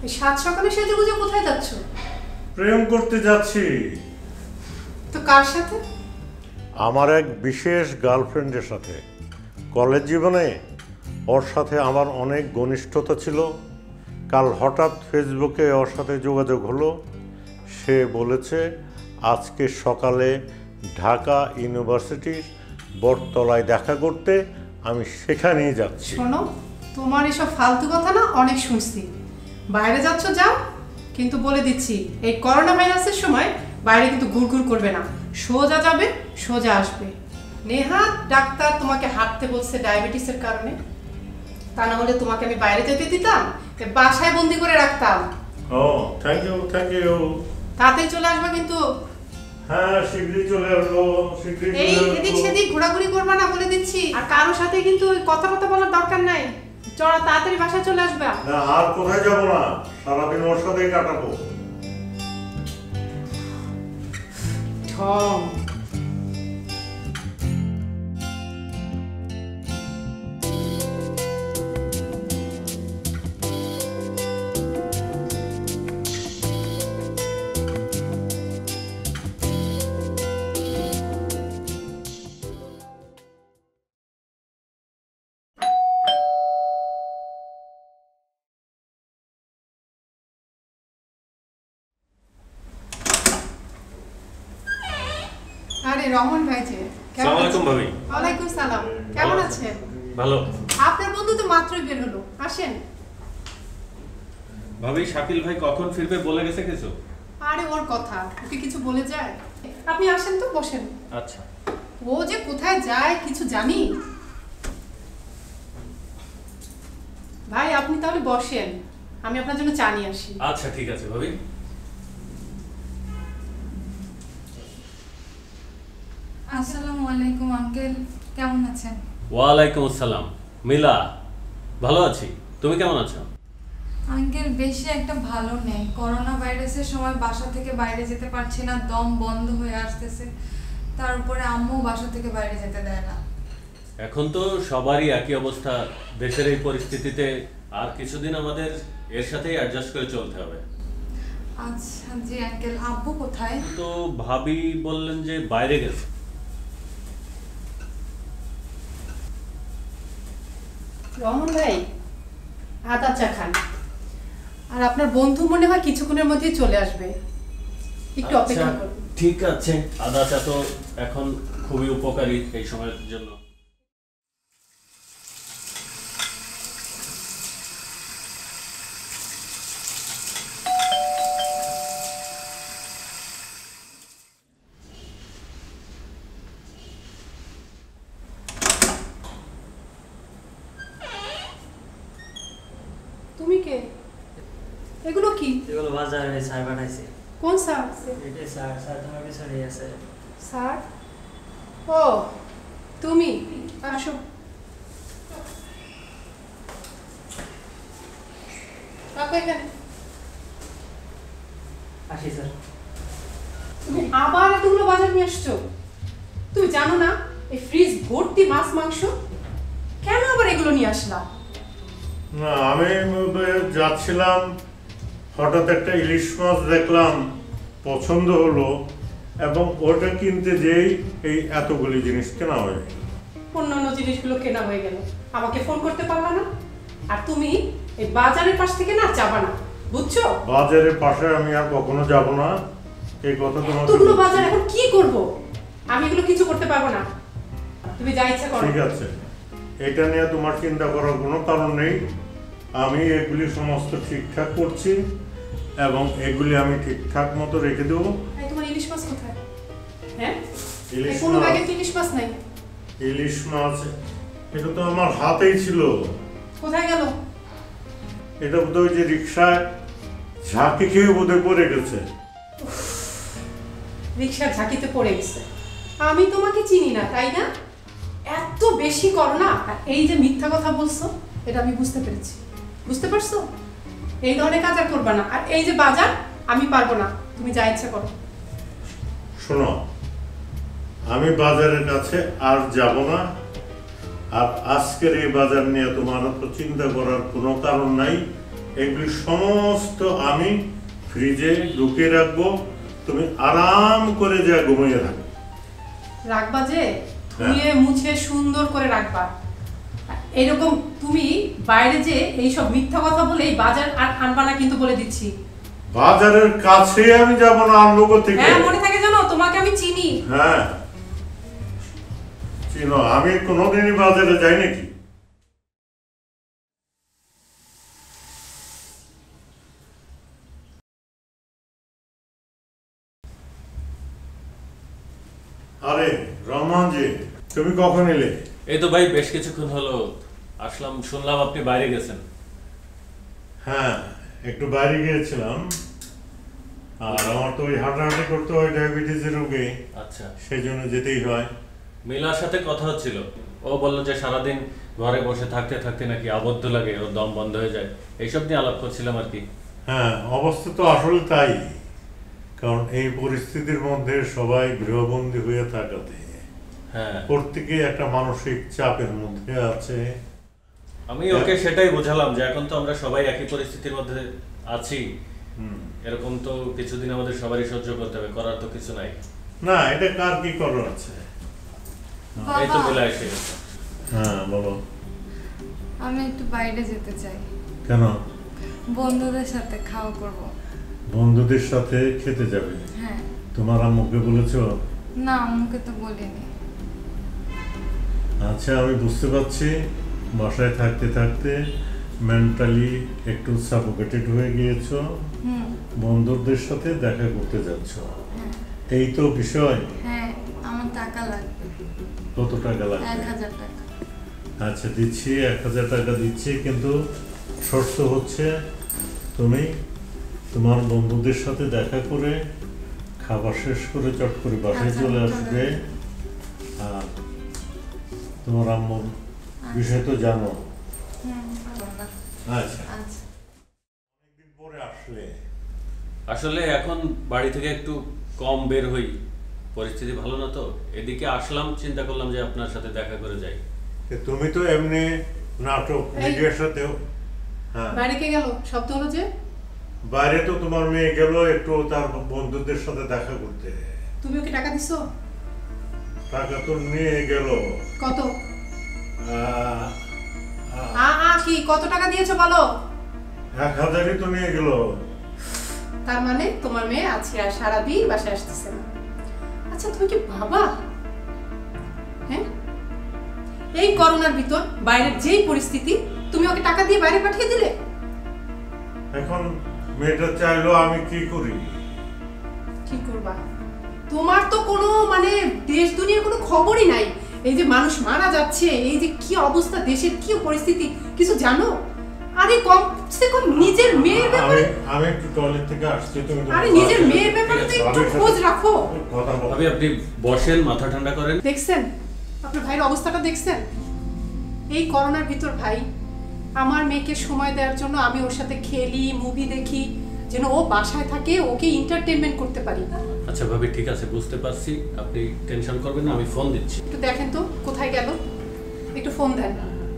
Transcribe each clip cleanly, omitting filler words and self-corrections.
সাত সকালে সেজেগুজে কোথায় যাচ্ছ? প্রেম করতে যাচ্ছি। তো কার সাথে? আমার এক বিশেষ গার্লফ্রেন্ডের সাথে। কলেজ জীবনে ওর সাথে আমার অনেক ঘনিষ্ঠতা ছিল। কাল হঠাৎ ফেসবুকে ওর সাথে যোগাযোগ হলো। সে বলেছে আজকে সকালে ঢাকা ইউনিভার্সিটির বটতলায় দেখা করতে। আমি সেখানেই যাচ্ছি। শোনো, তোমার এসব ফালতু কথা না অনেক শুনছি। বাইরে যাচ্ছ যাও, কিন্তু বলে দিচ্ছি এই করোনা ভাইরাসের সময় বাইরে কিন্তু ঘুরঘুর করবে না। সোজা যাবে, সোজা আসবে। নেহা ডাক্তার তোমাকে হাঁটতে বলছে ডায়াবেটিসের কারণে, তা না হলে তোমাকে আমি বাইরে যেতে দিতাম, বাসায় বন্দি করে রাখতাম। ও থ্যাংক ইউ, থ্যাংক ইউ। তাড়াতাড়ি চলে আসবা কিন্তু। হ্যাঁ শীঘ্রই চলে আসবো, শীঘ্রই। এই এদিক সেদিক ঘোরাঘুরি করবা না বলে দিচ্ছি। আর কারোর সাথে কিন্তু ওই কথা বলার দরকার নাই। চলো তাড়াতাড়ি বাসায় চলে আসবা। না আর কোথায় যাবো না, সারাদিন ওর সাথেই কাটাবো। ঢং। আরে রহমান ভাই যে, আসসালামু আলাইকুম ভাবি। ওয়ালাইকুম সালাম। কেমন আছেন? ভালো। আপনার বন্ধু তো মাত্রই বের হলো, আসেন। ভাবি শাকিল ভাই কখন ফিরবে বলে গেছে কিছু? আরে ওর কথা, ওকে কিছু বলে যায়? আপনি আসেন তো, বসেন। আচ্ছা। ও যে কোথায় যায় কিছু জানি? ভাই আপনি তাহলে বসেন, আমি আপনার জন্য চা নিয়ে আসি। আচ্ছা ঠিক আছে ভাবি। আসসালামু আলাইকুম আঙ্কেল, কেমন আছেন? ওয়ালাইকুম আসসালাম। মিলা, ভালো আছি। তুমি কেমন আছো? আঙ্কেল বেশি একটা ভালো নেই। করোনা ভাইরাসের সময় বাসা থেকে বাইরে যেতে পারছি না, দম বন্ধ হয়ে আসতেছে। তার উপরে আম্মু বাসা থেকে বাইরে যেতে দেয় না। এখন তো সবারই একই অবস্থা। দেশের এই পরিস্থিতিতে আর কিছুদিন আমাদের এর সাথেই অ্যাডজাস্ট করে চলতে হবে। আচ্ছা জি আঙ্কেল, আব্বু কোথায়? তো ভাবি বললেন যে বাইরে গেছে। রহমান ভাই আদা চা খান, আর আপনার বন্ধু মনে হয় কিছুক্ষণের মধ্যেই চলে আসবে, একটু অপেক্ষা করুন। ঠিক আছে। আদা চা তো এখন খুবই উপকারী এই সময়ের জন্য। তুমি কে? এগুলো কি? এগুলো বাজারে স্যার পাঠাইছে। কোন স্যার? এটা স্যার তোমার পিছনেই আছে। স্যার? ও তুমি, আসো। রাখো এখানে। আসি স্যার। তুমি আবার এতগুলো বাজার নিয়ে আসছো? তুমি জানো না এই ফ্রিজ ভর্তি মাছ মাংস? কেন আবার এগুলো নিয়ে আসলা? না আমি যাচ্ছিলাম, হঠাৎ একটা ইলিশ মাছ দেখলাম, পছন্দ হলো, এবং ওটা কিনতে যেই এই এতগুলি জিনিস কেনা হয়ে গেল। অন্যান্য জিনিসগুলো কেনা হয়ে গেল, আমাকে ফোন করতে পারলা না? আর তুমি এই বাজারের পাশ থেকে না যাবা না, বুঝছো? বাজারের পাশে আমি আর কখনো যাব না, এই কথা তোমাকে এতগুলো বলছি। বাজার এখন কি করব? আমি এগুলো কিছু করতে পারবো না, তুমি যা ইচ্ছা করো। ঠিক আছে, এটা নিয়ে তোমার চিন্তা করার কোনো কারণ নেই। আমি এগুলি সমস্ত ঠিকঠাক করছি এবং এগুলি আমি ঠিকঠাক মতো রেখে দেবো। এই তোমার ইলিশ মাছ কোথায়? হ্যাঁ, ইলিশ এই কোনো মাছ? ব্যাগে তো ইলিশ মাছ নাই। ইলিশ মাছ এটা তো আমার হাতেই ছিল। কোথায় গেল? এটা বোধহয় যে রিক্সায় ঝাঁকি খেয়ে বোধহয় পড়ে গেছে। রিক্সার ঝাঁকিতে পড়ে গেছে। আমি তোমাকে চিনি না তাই না? এত বেশি করো না। আর এই যে মিথ্যা কথা বলছো, এটা আমি বুঝতে পেরেছি। বুঝতে পারছো? এই ধরনের কাজ আর করবা না। আর এই যে বাজার, আমি পারবো না, তুমি যা ইচ্ছা করো। শোনো, আমি বাজারের কাছে আর যাব না। আর আজকের এই বাজার নিয়ে তোমার তো চিন্তা করার কোনো কারণ নাই। এগুলি সমস্ত আমি ফ্রিজে ঢুকিয়ে রাখবো, তুমি আরাম করে যা ঘুমিয়ে থাকো। রাখবা যে ধুয়ে মুছে সুন্দর করে রাখবা। এরকম তুমি বাইরে যে এইসব মিথ্যা কথা বলে এই বাজার আর আনবা না কিন্তু, বলে দিচ্ছি। বাজারের কাছে আমি যাব না আনবো থেকে। হ্যাঁ মনে থাকে জানো, তোমাকে আমি চিনি। হ্যাঁ চিনো, আমি কোনোদিনই বাজারে যাই নাকি? আরে রহমান জি, তুমি কখন এলে? এই তো ভাই বেশ কিছুক্ষণ হলো আসলাম, শুনলাম আপনি বাইরে গেছেন। হ্যাঁ একটু বাইরে গিয়েছিলাম, আর আমার তো ওই হাঁটাহাঁটি করতে হয় ডায়াবেটিসের রোগে, আচ্ছা, সেই জন্য যেতেই হয়। মিলার সাথে কথা হচ্ছিল, ও বললো যে সারাদিন ঘরে বসে থাকতে থাকতে নাকি আবদ্ধ লাগে, ওর দম বন্ধ হয়ে যায়, এইসব নিয়ে আলাপ করছিলাম আর কি। হ্যাঁ অবস্থা তো আসলে তাই, কারণ এই পরিস্থিতির মধ্যে সবাই গৃহবন্দী হয়ে থাকাতে হ্যাঁ প্রত্যেকেই একটা মানসিক চাপের মধ্যে আছে। আমি ওকে সেটাই বোঝালাম যে এখন তো আমরা সবাই একই পরিস্থিতির মধ্যে আছি, এরকম তো কিছুদিন আমাদের সবারই সহ্য করতে হবে, করার তো কিছু নাই। না এটা কার কি করার আছে? এই তো বলে এসে গেছে। হ্যাঁ বলো। আমি একটু বাইরে যেতে চাই। কেন? বন্ধুদের সাথে খাওয়া করব। বন্ধুদের সাথে খেতে যাবে? হ্যাঁ। তোমার আম্মুকে বলেছো? না আম্মুকে তো বলিনি। আচ্ছা আমি বুঝতে পারছি, বাসায় থাকতে থাকতে মেন্টালি একটু সাফোকেটেড হয়ে গিয়েছো, বন্ধুদের সাথে দেখা করতে যাচ্ছ, এই তো বিষয়। হ্যাঁ আমার টাকা লাগবে। কত টাকা লাগবে? 1000 টাকা। আচ্ছা দিচ্ছি, 1000 টাকা দিচ্ছি, কিন্তু শর্ত হচ্ছে তুমি তোমার বন্ধুদের সাথে দেখা করে খাবার শেষ করে চট করে বাসায় চলে আসবে। আর তোমার আম্মুর বিষয় তো জানো। আচ্ছা অনেকদিন পরে আসলে। আসলে এখন বাড়ি থেকে একটু কম বের হই, পরিস্থিতি ভালো না তো, এদিকে আসলাম, চিন্তা করলাম যে আপনার সাথে দেখা করে যাই। তুমি তো এমনি নাটক মিডিয়ার সাথেও। হ্যাঁ বাইরে কে গেল? শব্দ হলো যে? বাইরে তো তোমার মেয়ে গেল একটু তার বন্ধুদের সাথে দেখা করতে। তুমি ওকে টাকা দিছো? টাকা তো নিয়ে গেল। কত? কি কত টাকা দিয়েছো বলো? 1000ই তো নিয়ে গেল। তার মানে তোমার মেয়ে আছে আর সারাদিন বাসায় আসতেছে না। আচ্ছা তুমি কি ভাবা, হ্যাঁ এই করোনার ভিতর বাইরের যেই পরিস্থিতি, তুমি ওকে টাকা দিয়ে বাইরে পাঠিয়ে দিলে? এখন মেয়েটা চাইলো, আমি কি করি? কি করবা? তোমার তো কোনো মানে দেশ দুনিয়ার কোনো খবরই নাই। এই যে মানুষ মারা যাচ্ছে, এই যে কি অবস্থা, দেশের কি পরিস্থিতি, কিছু জানো? আরে কমসে কম নিজের মেয়ের ব্যাপারে। আমি একটু টয়লেট থেকে আসছি, তুমি আরে নিজের মেয়ের ব্যাপারে তো একটু খোঁজ রাখো। কথা বল। আপনি বসেন, মাথা ঠান্ডা করেন। দেখছেন আপনার ভাইয়ের অবস্থাটা, দেখছেন? এই করোনার ভিতর ভাই আমার মেয়েকে সময় দেওয়ার জন্য আমি ওর সাথে খেলি, মুভি দেখি, যেন ও বাসায় থাকে, ওকে এন্টারটেইনমেন্ট করতে পারি। আচ্ছা ভাবি ঠিক আছে, বুঝতে পারছি, আপনি টেনশন করবেন না, আমি ফোন দিচ্ছি। একটু দেখেন তো কোথায় গেল, একটু ফোন দেন।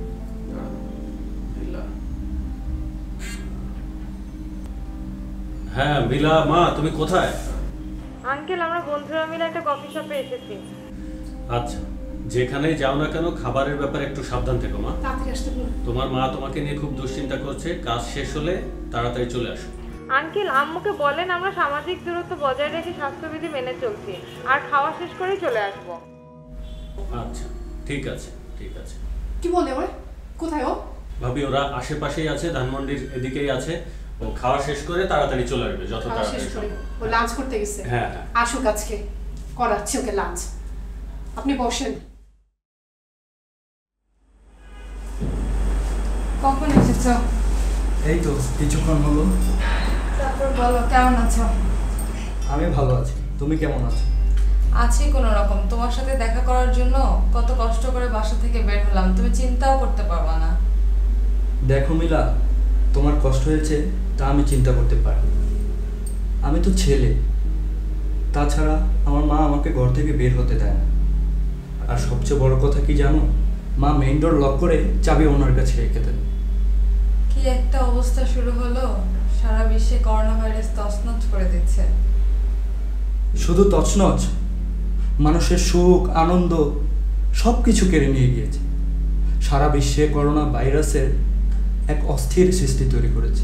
হ্যাঁ মিলা মা, তুমি কোথায়? আঙ্কেল আমরা বন্ধুরা মিলে একটা কফি শপে এসেছি। আচ্ছা যেখানেই যাও না কেন খাবারের ব্যাপারে একটু সাবধান থেকো মা। তাড়াতাড়ি আসতে বলুন। তোমার মা তোমাকে নিয়ে খুব দুশ্চিন্তা করছে, কাজ শেষ হলে তাড়াতাড়ি চলে আসো। আঙ্কেল আম্মুকে বলেন আমরা সামাজিক দূরত্ব বজায় রেখে স্বাস্থ্যবিধি মেনে চলছি, আর খাওয়া শেষ করেই চলে আসবো। আচ্ছা ঠিক আছে ঠিক আছে। কি বলে ওরে? কোথায় ও? ভাবি ওরা আশেপাশেই আছে, ধানমন্ডির এদিকেই আছে, ও খাওয়া শেষ করে তাড়াতাড়ি চলে আসবে, যত খাওয়া শেষ তাড়াতাড়ি করে সম্ভব। ও লাঞ্চ করতে গেছে। হ্যাঁ হ্যাঁ আসুক আজকে, করাচ্ছি ওকে লাঞ্চ। আপনি বসেন। কখন এসেছো? এই তো কিছুক্ষণ হলো। তারপর বলো কেমন আছো? আমি ভালো আছি, তুমি কেমন আছো? আছি কোনো রকম। তোমার সাথে দেখা করার জন্য কত কষ্ট করে বাসা থেকে বের হলাম, তুমি চিন্তাও করতে পারবা না। দেখো মিলা, তোমার কষ্ট হয়েছে তা আমি চিন্তা করতে পারি। আমি তো ছেলে, তাছাড়া আমার মা আমাকে ঘর থেকে বের হতে দেয় না। আর সবচেয়ে বড় কথা কি জানো, মা মেইন ডোর লক করে চাবি ওনার কাছে রেখে দেয়। কি কি একটা অবস্থা শুরু হলো, সারা বিশ্বে করোনা ভাইরাস তছনছ করে দিচ্ছে। শুধু তছনছ, মানুষের সুখ আনন্দ সব কিছু কেড়ে নিয়ে গিয়েছে। সারা বিশ্বে করোনা ভাইরাসের এক অস্থির সৃষ্টি তৈরি করেছে।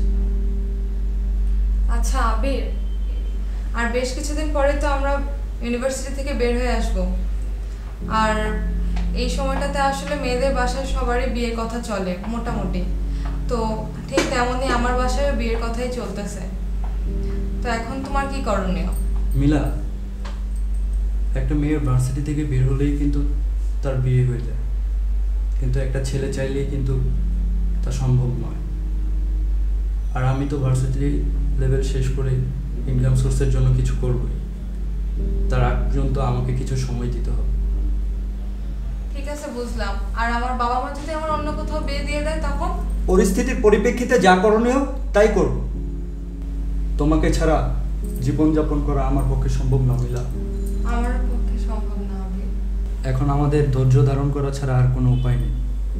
আচ্ছা আবির, আর বেশ কিছুদিন পরে তো আমরা ইউনিভার্সিটি থেকে বের হয়ে আসব, আর এই সময়টাতে আসলে মেয়েদের বাসায় সবারই বিয়ের কথা চলে মোটামুটি। তো ঠিক তেমনই আমার বাসায় বিয়ের কথাই চলতেছে। তো এখন তোমার কি করণীয়? মিলা, একটা মেয়ের ভার্সিটি থেকে বের হলেই কিন্তু তার বিয়ে হয়ে যায়, কিন্তু একটা ছেলে চাইলেই কিন্তু তা সম্ভব নয়। আর আমি তো ভার্সিটি লেভেল শেষ করে ইনকাম সোর্সের জন্য কিছু করবই, তার আগ পর্যন্ত আমাকে কিছু সময় দিতে হবে। ঠিক আছে, বুঝলাম। আর আমার বাবা মা যদি আমার অন্য কোথাও বিয়ে দিয়ে দেয় তখন? পরিস্থিতির পরিপ্রেক্ষিতে যা করণীয় তাই করব। তোমাকে ছাড়া জীবনযাপন করা আমার পক্ষে সম্ভব না মিলা। আমার পক্ষে সম্ভব না আবির। এখন আমাদের ধৈর্য ধারণ করা ছাড়া আর কোনো উপায় নেই।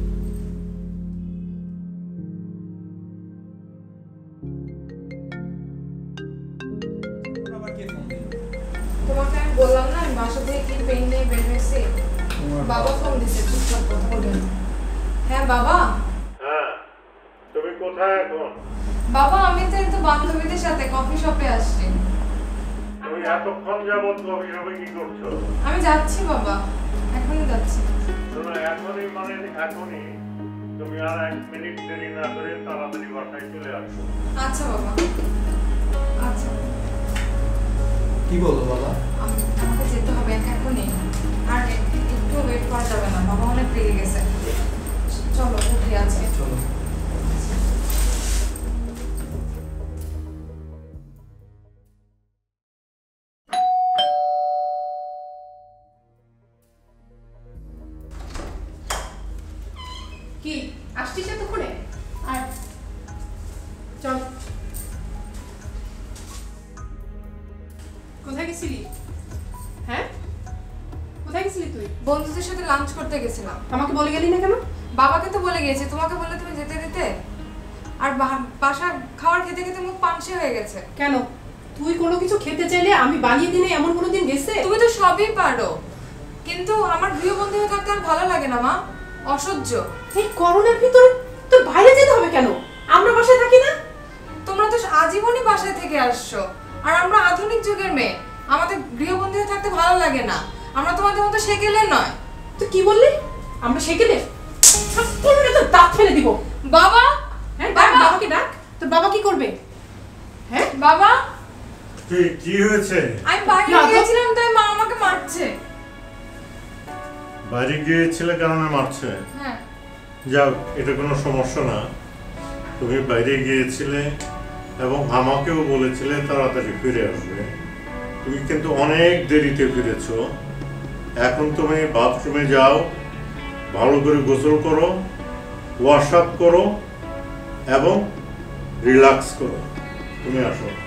তোমাকে আমি বললাম না আমি বাসা থেকে কি পেন নিয়ে বের হয়েছি। বাবা ফোন দিছে, চুপচাপ কথা বলবেন। হ্যাঁ বাবা। হ্যাঁ, তুমি কোথায় এখন? বাবা আমি তো একটু বান্ধবীদের সাথে কফি শপে আসছি। তুমি এতক্ষণ যাবত কফি শপে কি করছো? আমি যাচ্ছি বাবা, এখনই যাচ্ছি। শোনো, এখনই মানে এখনই, তুমি আর 1 মিনিট দেরি না করে তাড়াতাড়ি বাসায় চলে আসো। আচ্ছা বাবা, আচ্ছা। কি বলো বাবা? আমাকে যেতে হবে এখনই, আর একটু ওয়েট করা যাবে না। বাবা অনেক রেগে গেছে। চলো উঠে আছে। চলো। কি আসছিস এতক্ষণে? আর চল। কোথায় গেছিলি? হ্যাঁ, কোথায় গেছিলি তুই? বন্ধুদের সাথে লাঞ্চ করতে গেছিলাম। আমাকে বলে গেলি না কেন? বাবাকে তো বলে গিয়েছি, তোমাকে বললে তুমি যেতে দিতে? আর বাসা খাবার খেতে খেতে মুখ পানসে হয়ে গেছে। কেন? তুই কোনো কিছু খেতে চাইলে আমি বানিয়ে দিনে এমন কোনো দিন গেছে? তুমি তো সবই পারো, কিন্তু আমার গৃহবন্দী হয়ে থাকতে আর ভালো লাগে না মা, অসহ্য। এই করোনার ভিতরে তোর বাইরে যেতে হবে কেন? আমরা বাসায় থাকি না? তোমরা তো আজীবনই বাসায় থেকে আসছো, আর আমরা আধুনিক যুগের মেয়ে, আমাদের গৃহবন্দী হয়ে থাকতে ভালো লাগে না। আমরা তোমাদের মতো সেকেলে নয়। তুই কি বললি? আমরা সেকেলে? তোর দাঁত ফেলে দিব। বাবা, হ্যাঁ ডাক, বাবাকে ডাক। তোর বাবা কি করবে? হ্যাঁ বাবা, কি হয়েছে? আমি বাইরে গিয়েছিলাম তাই মা আমাকে মারছে। বাইরে গিয়েছিলে কারণে মারছে? হ্যাঁ। যাও, এটা কোনো সমস্যা না। তুমি বাইরে গিয়েছিলে এবং আমাকেও বলেছিলে তাড়াতাড়ি ফিরে আসবে। তুমি কিন্তু অনেক দেরিতে ফিরেছো। এখন তুমি বাথরুমে যাও, ভালো করে গোসল করো, ওয়াশ আপ করো এবং রিল্যাক্স করো। তুমি আসো।